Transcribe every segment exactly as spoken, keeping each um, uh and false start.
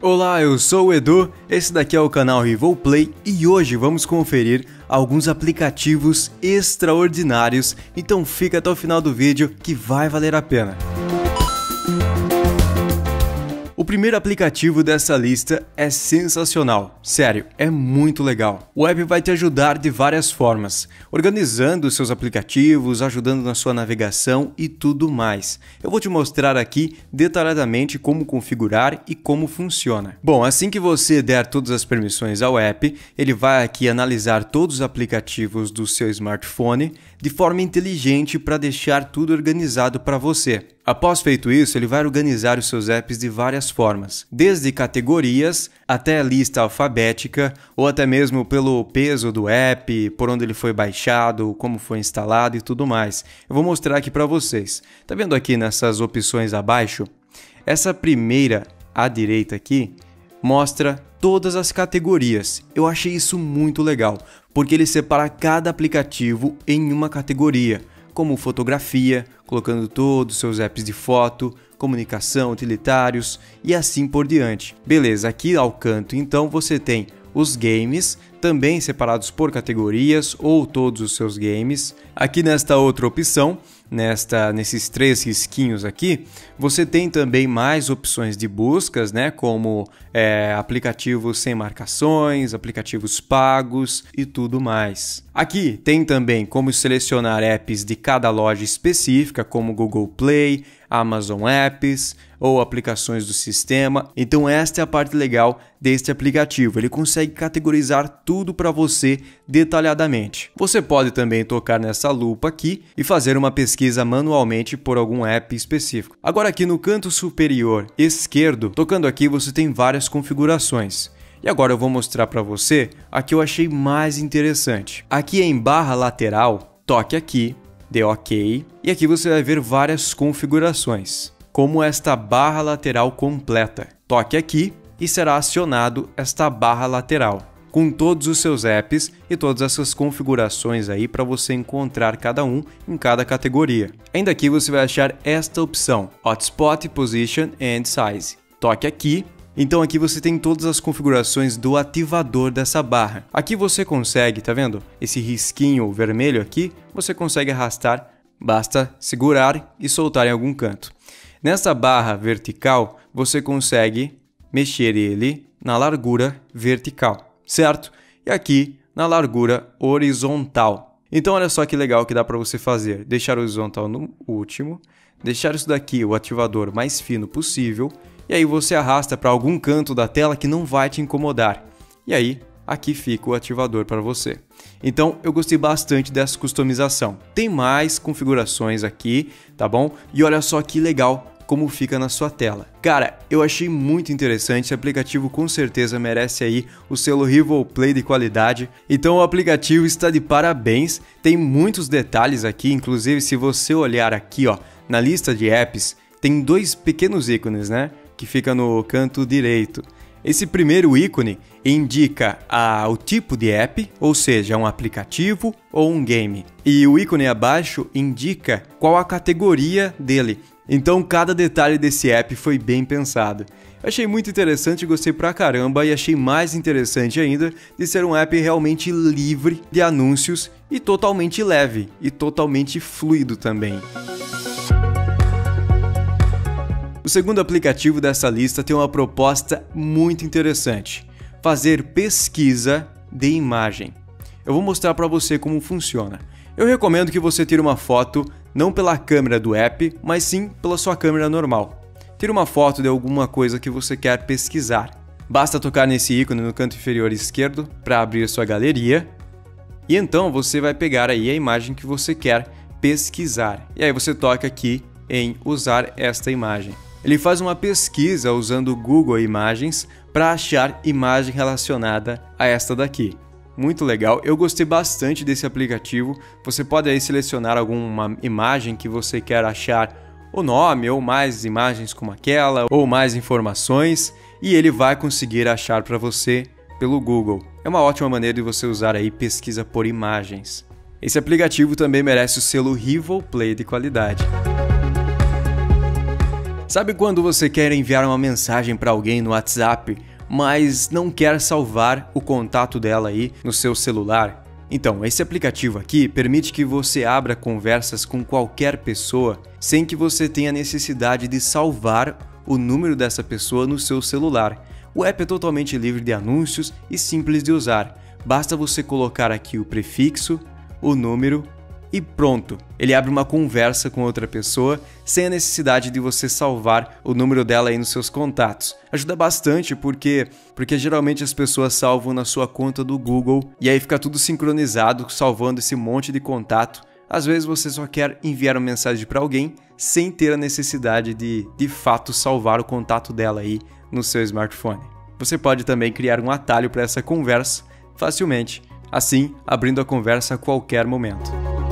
Olá, eu sou o Edu, esse daqui é o canal RivalPlay e hoje vamos conferir alguns aplicativos extraordinários, então fica até o final do vídeo que vai valer a pena. O primeiro aplicativo dessa lista é sensacional, sério, é muito legal. O app vai te ajudar de várias formas, organizando seus aplicativos, ajudando na sua navegação e tudo mais. Eu vou te mostrar aqui detalhadamente como configurar e como funciona. Bom, assim que você der todas as permissões ao app, ele vai aqui analisar todos os aplicativos do seu smartphone de forma inteligente para deixar tudo organizado para você. Após feito isso, ele vai organizar os seus apps de várias formas, desde categorias até lista alfabética ou até mesmo pelo peso do app, por onde ele foi baixado, como foi instalado e tudo mais. Eu vou mostrar aqui para vocês. Tá vendo aqui nessas opções abaixo? Essa primeira à direita aqui mostra todas as categorias. Eu achei isso muito legal, porque ele separa cada aplicativo em uma categoria, como fotografia, colocando todos os seus apps de foto, comunicação, utilitários e assim por diante. Beleza, aqui ao canto então você tem os games, também separados por categorias ou todos os seus games. Aqui nesta outra opção, nesta, nesses três risquinhos aqui, você tem também mais opções de buscas, né, como é, aplicativos sem marcações, aplicativos pagos e tudo mais. Aqui tem também como selecionar apps de cada loja específica, como Google Play, Amazon Apps ou aplicações do sistema. Então esta é a parte legal deste aplicativo, ele consegue categorizar tudo para você detalhadamente. Você pode também tocar nessa lupa aqui e fazer uma pesquisa manualmente por algum app específico. Agora aqui no canto superior esquerdo, tocando aqui você tem várias configurações. E agora eu vou mostrar para você a que eu achei mais interessante. Aqui em barra lateral, toque aqui, dê OK, e aqui você vai ver várias configurações, como esta barra lateral completa. Toque aqui e será acionado esta barra lateral, com todos os seus apps e todas essas configurações aí para você encontrar cada um em cada categoria. Ainda aqui você vai achar esta opção, Hotspot, Position and Size. Toque aqui. Então aqui você tem todas as configurações do ativador dessa barra. Aqui você consegue, tá vendo? Esse risquinho vermelho aqui, você consegue arrastar, basta segurar e soltar em algum canto. Nessa barra vertical, você consegue mexer ele na largura vertical, certo? E aqui na largura horizontal. Então olha só que legal que dá para você fazer. Deixar o horizontal no último, deixar isso daqui, o ativador, mais fino possível. E aí você arrasta para algum canto da tela que não vai te incomodar. E aí, aqui fica o ativador para você. Então, eu gostei bastante dessa customização. Tem mais configurações aqui, tá bom? E olha só que legal como fica na sua tela. Cara, eu achei muito interessante, esse aplicativo com certeza merece aí o selo RivalPlay de qualidade. Então o aplicativo está de parabéns, tem muitos detalhes aqui, inclusive se você olhar aqui, ó, na lista de apps, tem dois pequenos ícones, né? Que fica no canto direito. Esse primeiro ícone indica a, o tipo de app, ou seja, um aplicativo ou um game. E o ícone abaixo indica qual a categoria dele. Então cada detalhe desse app foi bem pensado. Eu achei muito interessante, gostei pra caramba e achei mais interessante ainda de ser um app realmente livre de anúncios e totalmente leve e totalmente fluido também. O segundo aplicativo dessa lista tem uma proposta muito interessante, fazer pesquisa de imagem. Eu vou mostrar para você como funciona. Eu recomendo que você tire uma foto não pela câmera do app, mas sim pela sua câmera normal. Tire uma foto de alguma coisa que você quer pesquisar. Basta tocar nesse ícone no canto inferior esquerdo para abrir sua galeria e então você vai pegar aí a imagem que você quer pesquisar. E aí você toca aqui em usar esta imagem. Ele faz uma pesquisa usando o Google Imagens para achar imagem relacionada a esta daqui. Muito legal, eu gostei bastante desse aplicativo. Você pode aí selecionar alguma imagem que você quer achar o nome ou mais imagens como aquela ou mais informações e ele vai conseguir achar para você pelo Google. É uma ótima maneira de você usar aí pesquisa por imagens. Esse aplicativo também merece o selo RivalPlay de qualidade. Sabe quando você quer enviar uma mensagem para alguém no WhatsApp, mas não quer salvar o contato dela aí no seu celular? Então, esse aplicativo aqui permite que você abra conversas com qualquer pessoa sem que você tenha necessidade de salvar o número dessa pessoa no seu celular. O app é totalmente livre de anúncios e simples de usar. Basta você colocar aqui o prefixo, o número e pronto. Ele abre uma conversa com outra pessoa sem a necessidade de você salvar o número dela aí nos seus contatos. Ajuda bastante porque, porque geralmente as pessoas salvam na sua conta do Google e aí fica tudo sincronizado, salvando esse monte de contato. Às vezes você só quer enviar uma mensagem para alguém sem ter a necessidade de, de fato, salvar o contato dela aí no seu smartphone. Você pode também criar um atalho para essa conversa facilmente, assim abrindo a conversa a qualquer momento.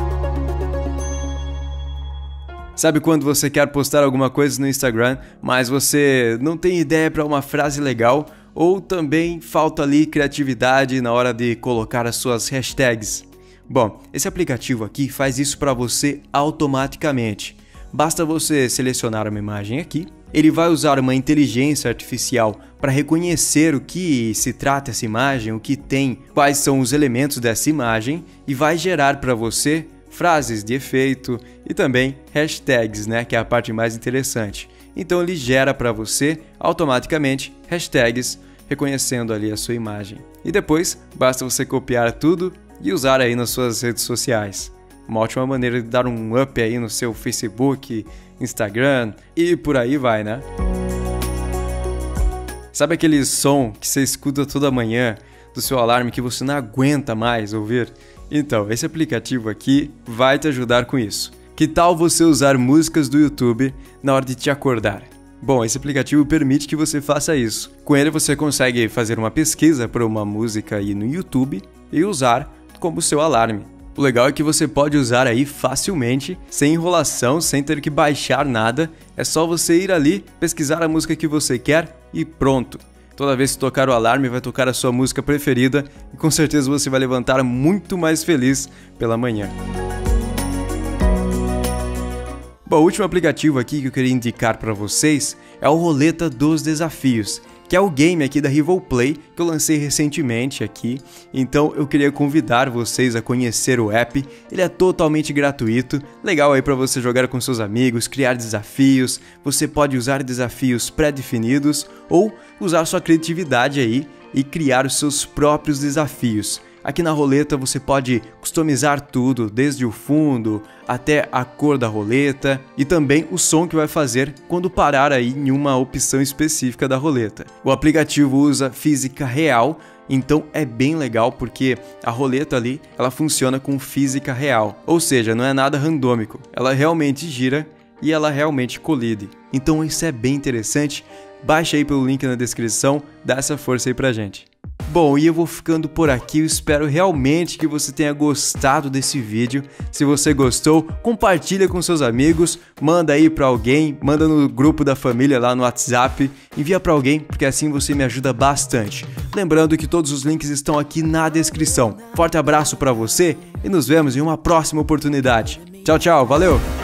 Sabe quando você quer postar alguma coisa no Instagram, mas você não tem ideia para uma frase legal ou também falta ali criatividade na hora de colocar as suas hashtags? Bom, esse aplicativo aqui faz isso para você automaticamente. Basta você selecionar uma imagem aqui, ele vai usar uma inteligência artificial para reconhecer o que se trata essa imagem, o que tem, quais são os elementos dessa imagem e vai gerar para você frases de efeito e também hashtags, né, que é a parte mais interessante. Então ele gera para você automaticamente hashtags reconhecendo ali a sua imagem. E depois basta você copiar tudo e usar aí nas suas redes sociais. Uma ótima maneira de dar um up aí no seu Facebook, Instagram e por aí vai, né? Sabe aquele som que você escuta toda manhã do seu alarme que você não aguenta mais ouvir? Então, esse aplicativo aqui vai te ajudar com isso. Que tal você usar músicas do YouTube na hora de te acordar? Bom, esse aplicativo permite que você faça isso. Com ele você consegue fazer uma pesquisa por uma música aí no YouTube e usar como seu alarme. O legal é que você pode usar aí facilmente, sem enrolação, sem ter que baixar nada. É só você ir ali, pesquisar a música que você quer e pronto. Toda vez que tocar o alarme, vai tocar a sua música preferida e com certeza você vai levantar muito mais feliz pela manhã. Bom, o último aplicativo aqui que eu queria indicar para vocês é o Roleta dos Desafios, que é o game aqui da RivalPlay que eu lancei recentemente aqui. Então eu queria convidar vocês a conhecer o app. Ele é totalmente gratuito, legal aí para você jogar com seus amigos, criar desafios. Você pode usar desafios pré-definidos ou usar sua criatividade aí e criar os seus próprios desafios. Aqui na roleta você pode customizar tudo, desde o fundo até a cor da roleta e também o som que vai fazer quando parar aí em uma opção específica da roleta. O aplicativo usa física real, então é bem legal porque a roleta ali ela funciona com física real, ou seja, não é nada randômico, ela realmente gira e ela realmente colide. Então isso é bem interessante, baixa aí pelo link na descrição, dá essa força aí pra gente. Bom, e eu vou ficando por aqui, eu espero realmente que você tenha gostado desse vídeo. Se você gostou, compartilha com seus amigos, manda aí pra alguém, manda no grupo da família lá no WhatsApp, envia pra alguém, porque assim você me ajuda bastante. Lembrando que todos os links estão aqui na descrição. Forte abraço pra você e nos vemos em uma próxima oportunidade. Tchau, tchau, valeu!